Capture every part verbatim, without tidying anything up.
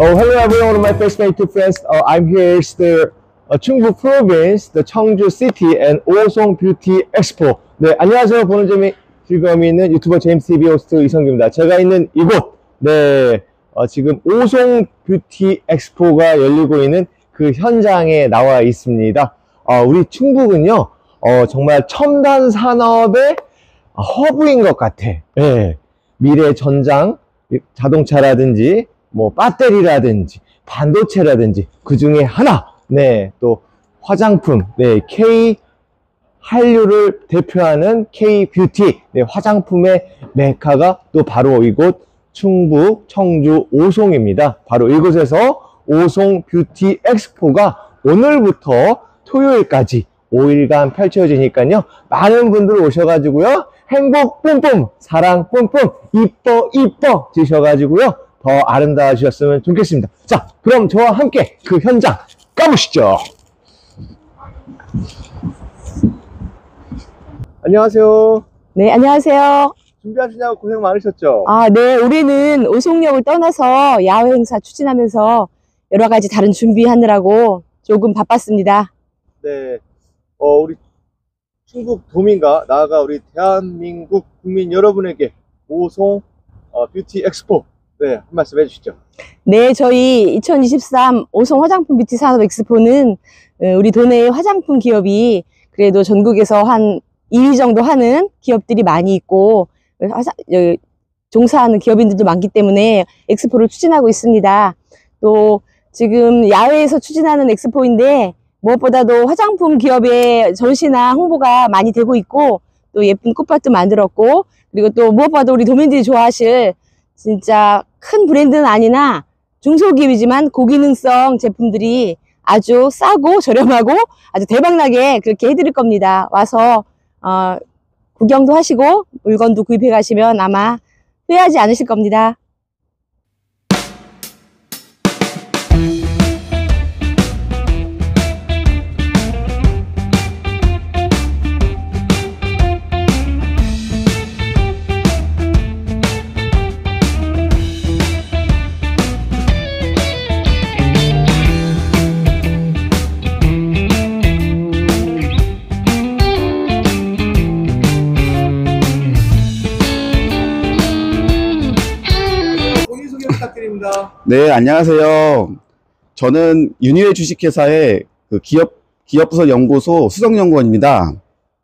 Oh, hello everyone, my first native friends. Uh, I'm here is the uh, Chungbu province, the Cheongju city and Osong Beauty Expo. 네, 안녕하세요. 보는 재미 즐거움이 있는 유튜버 제임스 티비 호스트 이성규입니다. 제가 있는 이곳, 네, 어, 지금 오송 뷰티 엑스포가 열리고 있는 그 현장에 나와 있습니다. 어, 우리 충북은요, 어, 정말 첨단 산업의 허브인 것 같아. 네, 미래 전장, 자동차라든지, 뭐, 배터리라든지, 반도체라든지, 그 중에 하나, 네, 또, 화장품, 네, K, 한류를 대표하는 K-뷰티, 네, 화장품의 메카가 또 바로 이곳 충북 청주 오송입니다. 바로 이곳에서 오송 뷰티 엑스포가 오늘부터 토요일까지 오 일간 펼쳐지니까요. 많은 분들 오셔가지고요. 행복 뿜뿜, 사랑 뿜뿜, 이뻐 이뻐 지셔가지고요. 더 아름다워지셨으면 좋겠습니다. 자, 그럼 저와 함께 그 현장 가보시죠. 안녕하세요. 네, 안녕하세요. 준비하시냐고 고생 많으셨죠? 아, 네, 우리는 오송역을 떠나서 야외 행사 추진하면서 여러 가지 다른 준비하느라고 조금 바빴습니다. 네, 어, 우리 충북 도민과 나아가 우리 대한민국 국민 여러분에게 오송 어, 뷰티 엑스포, 네, 한 말씀 해주시죠. 네, 저희 이천이십삼 오송 화장품 뷰티 산업 엑스포는 우리 도내의 화장품 기업이 그래도 전국에서 한 이 위 정도 하는 기업들이 많이 있고 화장, 종사하는 기업인들도 많기 때문에 엑스포를 추진하고 있습니다. 또 지금 야외에서 추진하는 엑스포인데 무엇보다도 화장품 기업의 전시나 홍보가 많이 되고 있고 또 예쁜 꽃밭도 만들었고 그리고 또 무엇보다도 우리 도민들이 좋아하실 진짜 큰 브랜드는 아니나 중소기업이지만 고기능성 제품들이 아주 싸고 저렴하고 아주 대박나게 그렇게 해드릴 겁니다. 와서 어, 구경도 하시고 물건도 구입해 가시면 아마 후회하지 않으실 겁니다. 네, 안녕하세요. 저는 유니웨 주식회사의 그 기업, 기업부설 연구소 수석연구원입니다.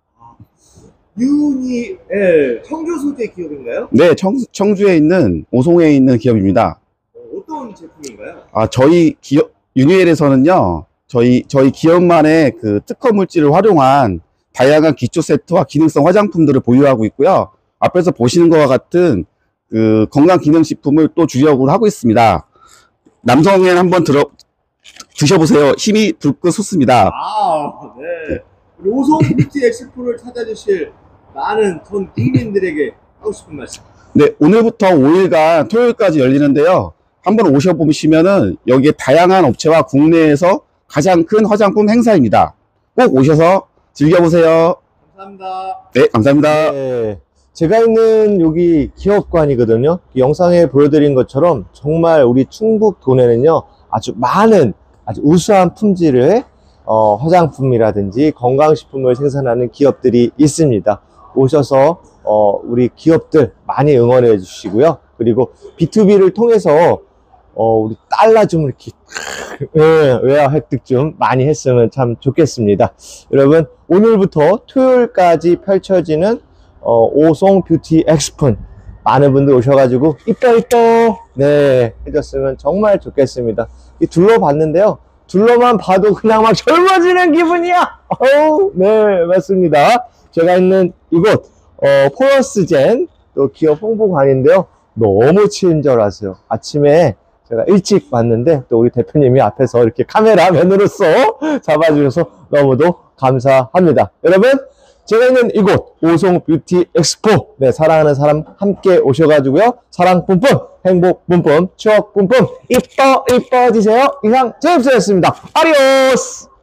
유니엘, 청주 소재 기업인가요? 네, 청, 청주에 있는 오송에 있는 기업입니다. 어, 어떤 제품인가요? 아, 저희 기업, 유니엘에서는요, 저희, 저희 기업만의 그 특허 물질을 활용한 다양한 기초 세트와 기능성 화장품들을 보유하고 있고요. 앞에서 보시는 것과 같은 그 건강기능식품을 또 주력으로 하고 있습니다. 남성엔 한번 들어 드셔보세요. 힘이 불끈 솟습니다. 아, 네. 오송 뷰티 엑스포를 찾아주실 많은 전 국민들에게 하고 싶은 말씀. 네, 오늘부터 오 일간 토요일까지 열리는데요. 한번 오셔보시면은 여기에 다양한 업체와 국내에서 가장 큰 화장품 행사입니다. 꼭 오셔서 즐겨보세요. 감사합니다. 네, 감사합니다. 네. 제가 있는 여기 기업관이거든요. 영상에 보여드린 것처럼 정말 우리 충북 도내는요 아주 많은 아주 우수한 품질의 어, 화장품이라든지 건강식품을 생산하는 기업들이 있습니다. 오셔서 어, 우리 기업들 많이 응원해 주시고요. 그리고 비투비를 통해서 어, 우리 달러 좀 이렇게 예, 외화 획득 좀 많이 했으면 참 좋겠습니다. 여러분 오늘부터 토요일까지 펼쳐지는 어, 오송 뷰티 엑스포 많은 분들 오셔가지고 이뻐 이뻐 네 해줬으면 정말 좋겠습니다. 이 둘러봤는데요, 둘러만 봐도 그냥 막 젊어지는 기분이야. 어우, 네 맞습니다. 제가 있는 이곳 어, 포러스젠 또 기업 홍보관인데요, 너무 친절하세요. 아침에 제가 일찍 왔는데 또 우리 대표님이 앞에서 이렇게 카메라맨으로서 잡아주셔서 너무도 감사합니다. 여러분 제가 있는 이곳 오송 뷰티 엑스포, 네, 사랑하는 사람 함께 오셔가지고요, 사랑 뿜뿜, 행복 뿜뿜, 추억 뿜뿜, 이뻐 이뻐지세요. 이상 제임스였습니다. 아리오스.